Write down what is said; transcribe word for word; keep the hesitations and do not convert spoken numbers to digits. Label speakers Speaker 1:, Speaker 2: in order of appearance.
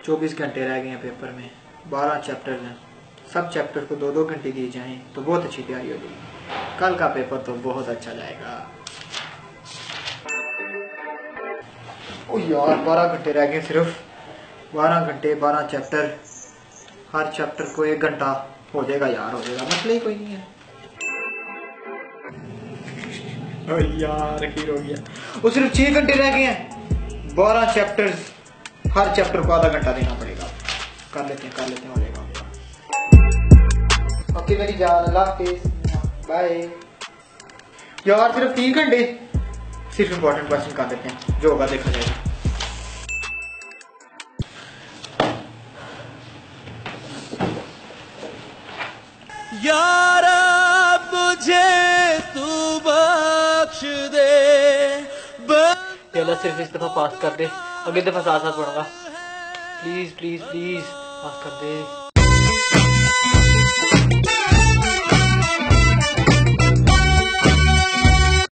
Speaker 1: चौबीस घंटे रह गए हैं पेपर में, बारह चैप्टर हैं, सब चैप्टर को दो दो घंटे दिए जाएं तो बहुत अच्छी तैयारी हो जाएगी। कल का पेपर तो बहुत अच्छा जाएगा। ओ यार बारह घंटे रह गए, सिर्फ बारह घंटे, बारह चैप्टर, हर चैप्टर को एक घंटा हो जाएगा यार, हो जाएगा, मसला ही कोई नहीं है। ओ यार आखिर हो गया। वो सिर्फ छह घंटे रह गए हैं, बारह चैप्टर्स, हर चैप्टर को आधा घंटा देना पड़ेगा। कर लेते हैं कर लेते हैं हो जाएगा। ओके मेरी जान, अल्लाह हाफिज, बाय। यार सिर्फ तीन घंटे, सिर्फ इंपॉर्टेंट क्वेश्चन कर देते हैं, जो होगा देखा जाएगा।
Speaker 2: यार मुझे तू बख्श दे,
Speaker 1: अल्लाह सिर्फ इस दफा पास कर दे, अगली दफा साथ साथ पढ़ूंगा। प्लीज प्लीज प्लीज पास कर दे।